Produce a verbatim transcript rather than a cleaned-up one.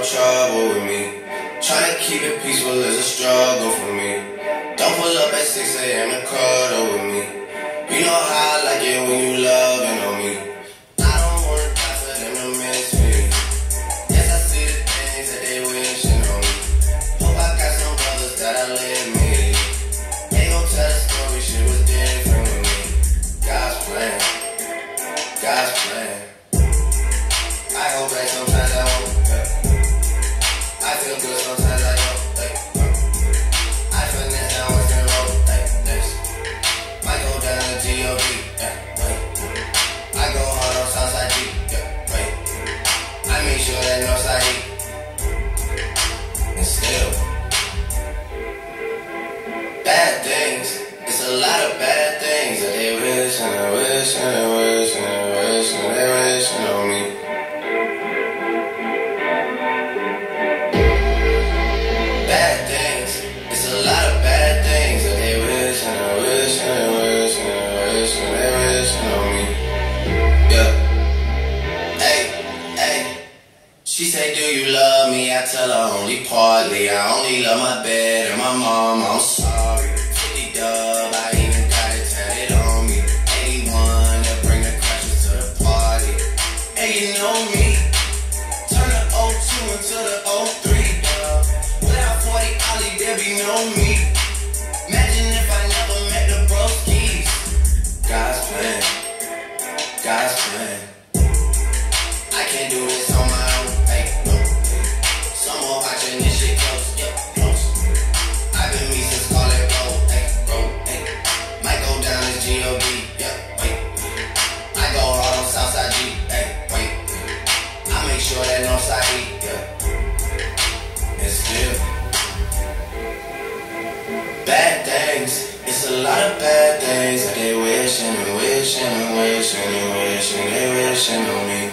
trouble with me. Trying to keep it peaceful is a struggle for me. Don't pull up at six A M to cuddle with me. You know how I like it when you loving on me. I don't wanna die for them to miss me. Yes, I see the things that they wishing on me. Hope I got some brothers that'll let me. They gon' tell the story, shit was different with me. God's plan, God's plan. I hold back sometimes I won't. I feel good sometimes I don't. I finesse down Western Road. Might go down to G O D. I go hard on Southside G. I make sure that Northside heat. And still, bad things. It's a lot of bad things that they wish and they wish and they wish and they wish and they wish on me. Bad things. It's a lot of bad things that they wish and they wish and they wish and they wish and they wish on me. Yeah. Hey, hey. She say, do you love me? I tell her only partly. I only love my bed and my mom. I'm sorry. fifty dub, I even got it tatted on me. eighty-one, that bring the crashes to the party. Hey, you know me. Turn the oh two into the oh three, dub. Without forty Ollie, there be no me. Imagine if I never met the broskies. God's plan, God's plan. I can't do this on my own. Hey, no. Some more watching this shit close, yep, close. I've been me since Scarlet Road, hey, road, hey. Might go down to G O D, yep, wait. I go hard on Southside G, hey, wait. I make sure that Northside E, yeah. And still, bad things. It's a lot of bad things that they wishing and wishing and wishing and wishing they wishing on me.